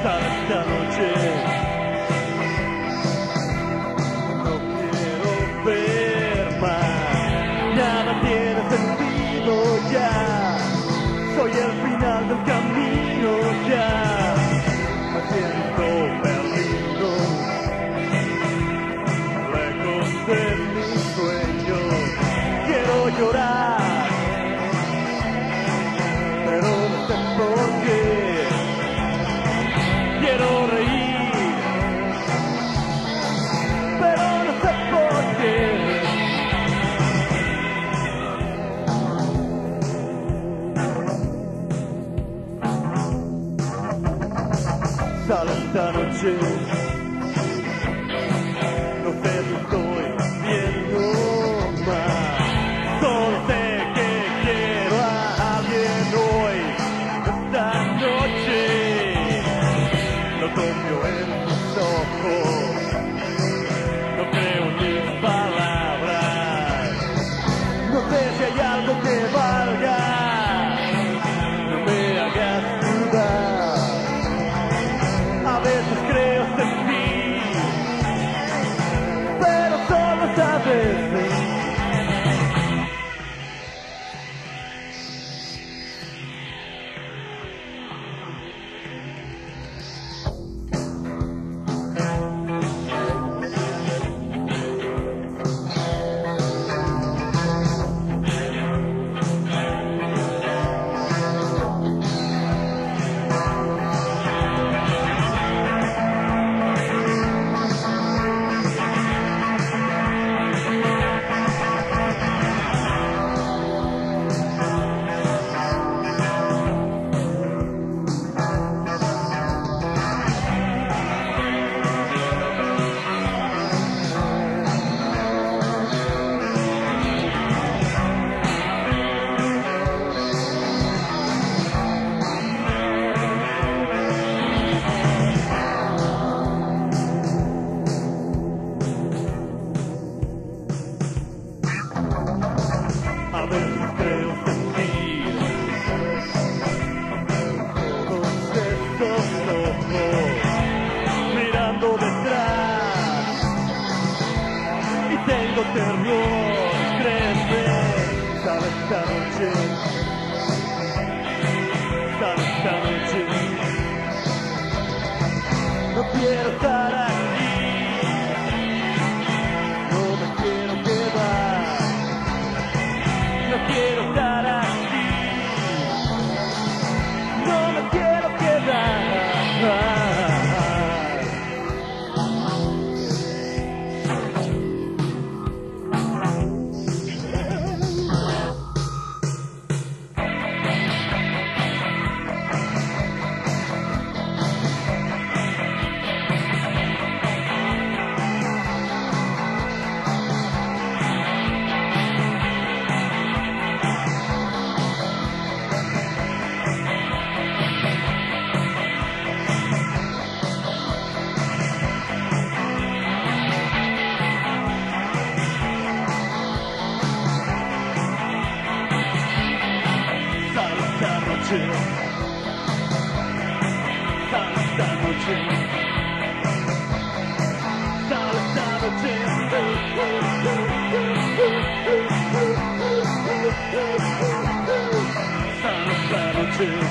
Sale esta noche. No quiero ver más. Nada tiene sentido ya. Soy el final del camino ya. Me siento perdido, lejos de mis sueños. Quiero llorar, pero no sé por qué. Quiero reír, pero no sé por qué. Sale esta noche, no te estoy viendo más. Solo sé que quiero a alguien hoy, esta noche. No confío en tus ojos, no creo en mis palabras. No sé si hay algo que valga, no me hagas dudar. A veces creo sentir, pero solo a veces. A veces creo sentir todos estos ojos mirando detrás y tengo terror, créeme. Sale esta noche, sale esta noche. No quiero estar aquí, no me quiero quedar. No quiero estar aquí, no me quiero quedar. Sale esta noche, sale esta noche, sale esta noche.